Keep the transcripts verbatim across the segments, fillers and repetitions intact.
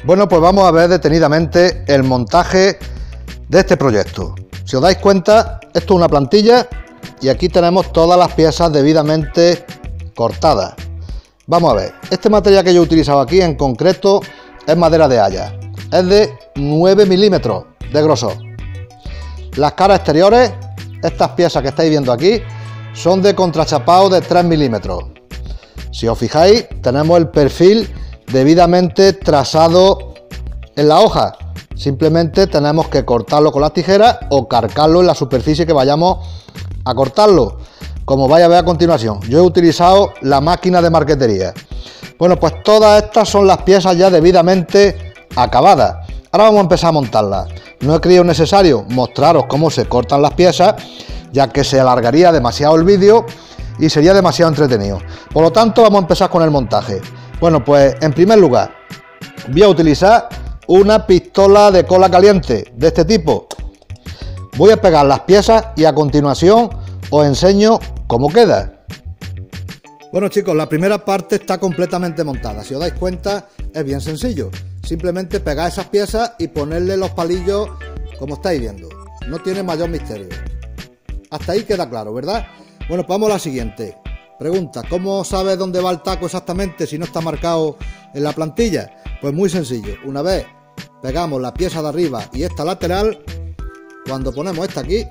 Bueno, pues vamos a ver detenidamente el montaje de este proyecto. Si os dais cuenta, esto es una plantilla y aquí tenemos todas las piezas debidamente cortadas. Vamos a ver, este material que yo he utilizado aquí en concreto es madera de haya, es de nueve milímetros de grosor. Las caras exteriores, estas piezas que estáis viendo aquí, son de contrachapado de tres milímetros. Si os fijáis, tenemos el perfil debidamente trazado en la hoja. Simplemente tenemos que cortarlo con las tijeras o carcarlo en la superficie que vayamos a cortarlo, como vais a ver a continuación. Yo he utilizado la máquina de marquetería. Bueno, pues todas estas son las piezas ya debidamente acabadas. Ahora vamos a empezar a montarlas. No he creído necesario mostraros cómo se cortan las piezas, ya que se alargaría demasiado el vídeo y sería demasiado entretenido. Por lo tanto, vamos a empezar con el montaje. Bueno, pues en primer lugar voy a utilizar una pistola de cola caliente de este tipo. Voy a pegar las piezas y a continuación os enseño cómo queda. Bueno chicos, la primera parte está completamente montada. Si os dais cuenta, es bien sencillo. Simplemente pegar esas piezas y ponerle los palillos como estáis viendo. No tiene mayor misterio. Hasta ahí queda claro, ¿verdad? Bueno, pues vamos a la siguiente. Pregunta, ¿cómo sabes dónde va el taco exactamente si no está marcado en la plantilla? Pues muy sencillo. Una vez pegamos la pieza de arriba y esta lateral, cuando ponemos esta aquí,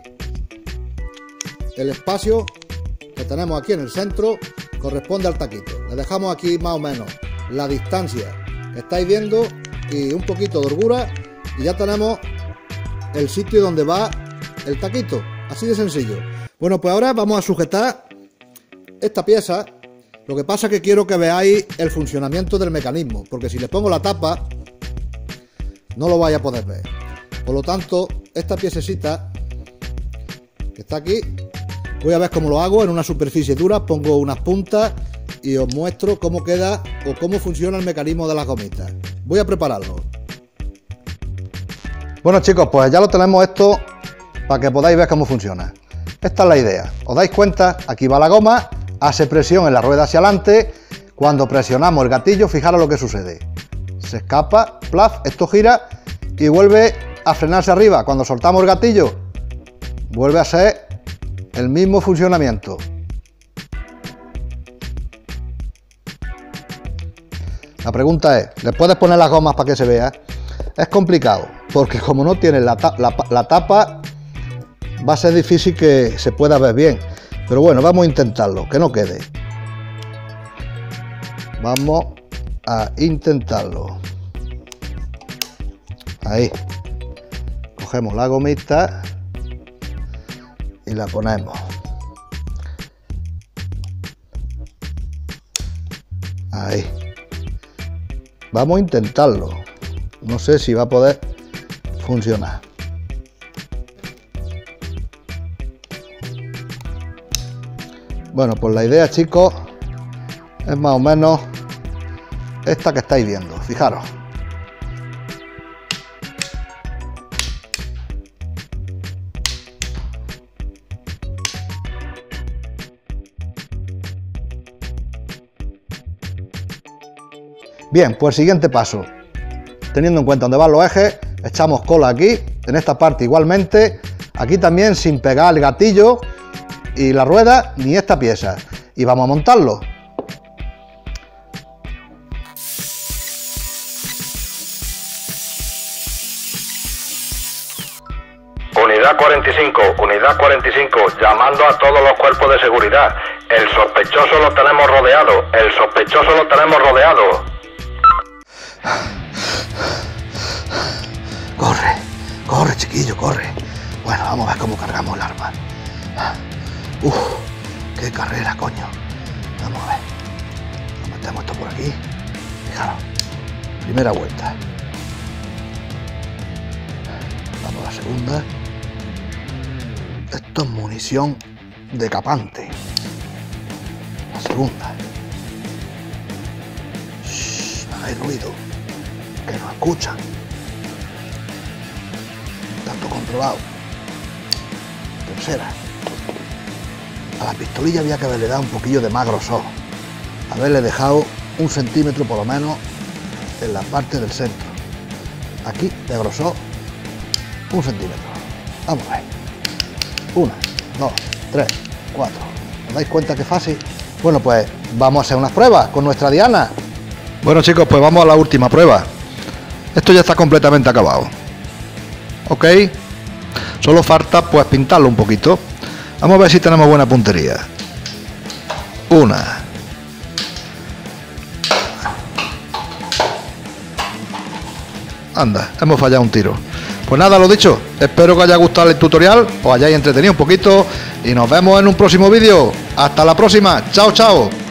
el espacio que tenemos aquí en el centro corresponde al taquito. Le dejamos aquí más o menos la distancia que estáis viendo y un poquito de holgura y ya tenemos el sitio donde va el taquito. Así de sencillo. Bueno, pues ahora vamos a sujetar esta pieza. Lo que pasa es que quiero que veáis el funcionamiento del mecanismo, porque si le pongo la tapa no lo vais a poder ver. Por lo tanto, esta piececita que está aquí, voy a ver cómo lo hago en una superficie dura. Pongo unas puntas y os muestro cómo queda o cómo funciona el mecanismo de las gomitas. Voy a prepararlo. Bueno chicos, pues ya lo tenemos esto para que podáis ver cómo funciona. Esta es la idea. ¿Os dais cuenta? Aquí va la goma, hace presión en la rueda hacia adelante. Cuando presionamos el gatillo, fijaros lo que sucede. Se escapa, plaf, esto gira y vuelve a frenarse arriba. Cuando soltamos el gatillo, vuelve a ser el mismo funcionamiento. La pregunta es, ¿le puedes poner las gomas para que se vea? Es complicado, porque como no tiene la, ta la, la tapa, va a ser difícil que se pueda ver bien. Pero bueno, vamos a intentarlo, que no quede. Vamos a intentarlo. Ahí. Cogemos la gomita y la ponemos. Ahí. Vamos a intentarlo. No sé si va a poder funcionar. Bueno, pues la idea, chicos, es más o menos esta que estáis viendo. Fijaros. Bien, pues siguiente paso. Teniendo en cuenta dónde van los ejes, echamos cola aquí, en esta parte igualmente, aquí también sin pegar el gatillo y la rueda ni esta pieza, y vamos a montarlo. Unidad cuarenta y cinco, unidad cuarenta y cinco, llamando a todos los cuerpos de seguridad. El sospechoso lo tenemos rodeado, el sospechoso lo tenemos rodeado. Corre, corre chiquillo, corre. Bueno, vamos a ver cómo cargamos el arma. Uf, qué carrera, coño. Vamos a ver. Nos metemos esto por aquí. Fijaros. Primera vuelta. Vamos a la segunda. Esto es munición decapante. La segunda. Shh, no hay ruido. Que nos escuchan. Tanto controlado. Tercera. A la pistolilla había que haberle dado un poquillo de más grosor. Haberle dejado un centímetro por lo menos en la parte del centro. aquí de grosor un centímetro. Vamos a ver. Una, dos, tres, cuatro. ¿Os dais cuenta que fácil? Bueno, pues vamos a hacer unas pruebas con nuestra Diana. Bueno, chicos, pues vamos a la última prueba. Esto ya está completamente acabado. Ok. Solo falta pues pintarlo un poquito. Vamos a ver si tenemos buena puntería. Una. Anda, hemos fallado un tiro. Pues nada, lo dicho, espero que os haya gustado el tutorial, os hayáis entretenido un poquito y nos vemos en un próximo vídeo. Hasta la próxima, chao, chao.